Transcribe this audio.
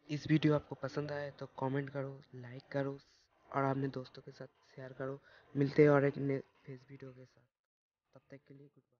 इस वीडियो आपको पसंद आए तो कमेंट करो, लाइक करो और अपने दोस्तों के साथ शेयर करो। मिलते हैं और एक नए फेस वीडियो के साथ। तब तक के लिए गुड बाय।